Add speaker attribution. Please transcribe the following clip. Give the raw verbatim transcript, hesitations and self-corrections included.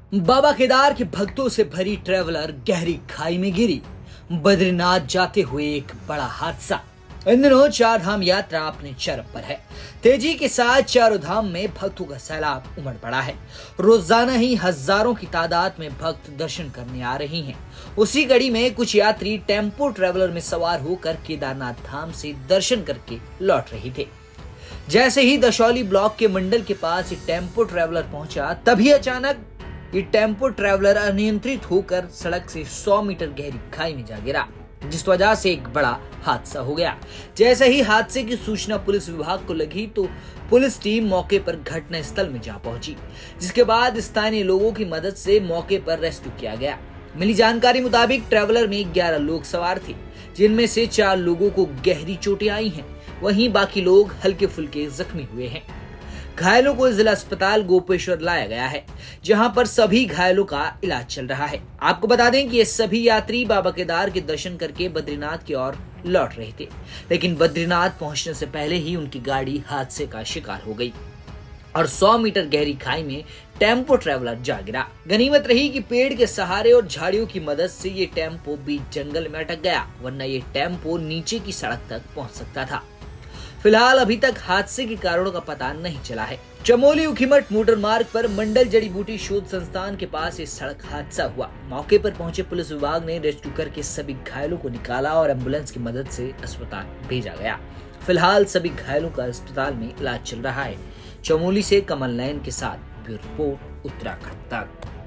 Speaker 1: बाबा केदार के भक्तों से भरी ट्रेवलर गहरी खाई में गिरी। बद्रीनाथ जाते हुए एक बड़ा हादसा। इन दिनों चार धाम यात्रा अपने चरम पर है। तेजी के साथ चारों धाम में भक्तों का सैलाब उमड़ पड़ा है। रोजाना ही हजारों की तादाद में भक्त दर्शन करने आ रही हैं। उसी कड़ी में कुछ यात्री टेम्पो ट्रेवलर में सवार होकर केदारनाथ धाम से दर्शन करके लौट रहे थे। जैसे ही दशौली ब्लॉक के मंडल के पास ये टेम्पो ट्रेवलर पहुंचा, तभी अचानक ये टेम्पो ट्रेवलर अनियंत्रित होकर सड़क से सौ मीटर गहरी खाई में जा गिरा, जिस वजह से एक बड़ा हादसा हो गया। जैसे ही हादसे की सूचना पुलिस विभाग को लगी तो पुलिस टीम मौके पर घटना स्थल में जा पहुंची, जिसके बाद स्थानीय लोगों की मदद से मौके पर रेस्क्यू किया गया। मिली जानकारी मुताबिक ट्रेवलर में ग्यारह लोग सवार थे, जिनमें से चार लोगों को गहरी चोटें आई हैं, वहीं बाकी लोग हल्के फुल्के जख्मी हुए हैं। घायलों को जिला अस्पताल गोपेश्वर लाया गया है, जहां पर सभी घायलों का इलाज चल रहा है। आपको बता दें कि ये सभी यात्री बाबा केदार के दर्शन करके बद्रीनाथ की ओर लौट रहे थे, लेकिन बद्रीनाथ पहुंचने से पहले ही उनकी गाड़ी हादसे का शिकार हो गई और सौ मीटर गहरी खाई में टेम्पो ट्रेवलर जा गिरा। गनीमत रही कि पेड़ के सहारे और झाड़ियों की मदद से ये टेम्पो बीच जंगल में अटक गया, वरना ये टेम्पो नीचे की सड़क तक पहुंच सकता था। फिलहाल अभी तक हादसे के कारणों का पता नहीं चला है। चमोली उखीमठ मोटर मार्ग पर मंडल जड़ी बूटी शोध संस्थान के पास ये सड़क हादसा हुआ। मौके पर पहुंचे पुलिस विभाग ने रेस्क्यू करके सभी घायलों को निकाला और एम्बुलेंस की मदद से अस्पताल भेजा गया। फिलहाल सभी घायलों का अस्पताल में इलाज चल रहा है। चमोली से कमल नयन के साथ ब्यूरो रिपोर्ट उत्तराखंड तक।